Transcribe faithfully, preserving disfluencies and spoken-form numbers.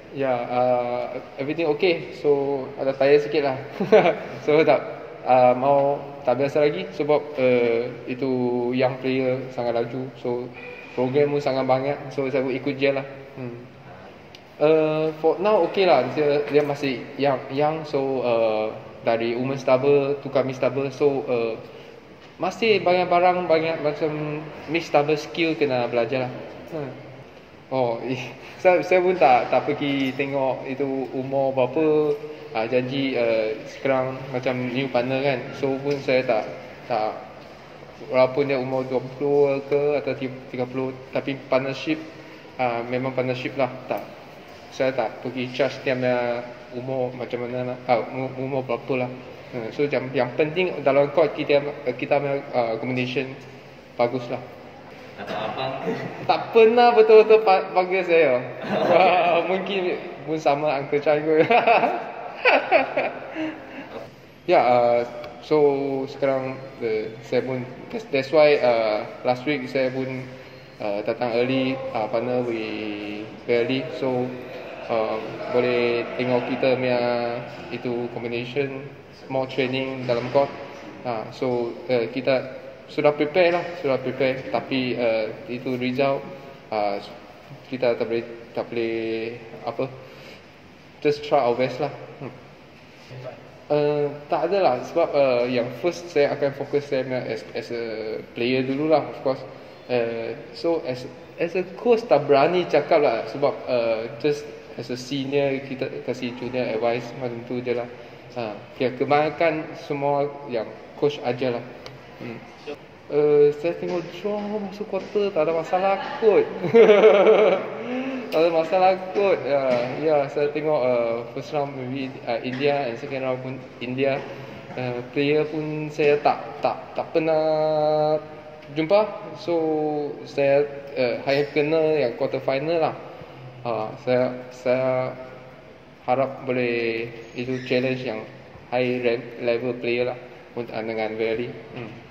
Ya, uh, everything okay. So ada tayar sikit lah. So tak uh, mau tak biasa lagi sebab uh, itu young player sangat laju. So program pun sangat banyak. So saya pun ikut je lah. Hmm. Uh, for now okay lah. Dia, dia masih young, young. So uh, dari women's double to kami double. So uh, masih banyak barang, banyak macam mixed double skill kena belajar lah. Hmm. Oh, eh, saya, saya pun tak tak pergi tengok itu umur berapa. Ah, janji uh, sekarang macam new partner kan. So pun saya tak tak walaupun dia umur dua puluh ke atau tiga puluh, tapi partnership ah, memang partnership lah. Tak, saya tak pergi charge dia punya umur macam mana lah. Ah, umur, umur berapa lah. Uh, so yang, yang penting dalam court kita kita punya uh, combination bagus lah. Atau abang ke? Tak pernah betul-betul panggil saya. Wah, mungkin pun sama Uncle Chai kot. Ya, uh, so sekarang uh, saya pun that's, that's why uh, last week saya pun uh, datang early, uh, partner we early, so uh, boleh tengok kita punya itu combination, more training dalam court. Uh, so uh, kita sudah prepare lah, sudah prepare. Tapi uh, itu result uh, kita tak boleh tak boleh apa, just try our best lah. Hmm. Uh, tak ada lah sebab uh, yang first saya akan fokus saya as, as a player dulu lah, of course. Uh, so as as a coach tak berani cakap lah sebab uh, just as a senior kita kasih junior advice macam tu je lah. Uh, ya, kebanyakan semua yang coach ajar lah. Hmm. Uh, saya tengok draw masuk quarter tak ada masalah kot. Tak ada masalah kot. Ya, uh, yeah, saya tengok uh, first round maybe uh, India and second round pun India. Uh, player pun saya tak tak tak pernah jumpa. So saya uh, hanya kena yang quarter final lah. Uh, saya saya harap boleh itu challenge yang high level player lah dengan very. Hmm.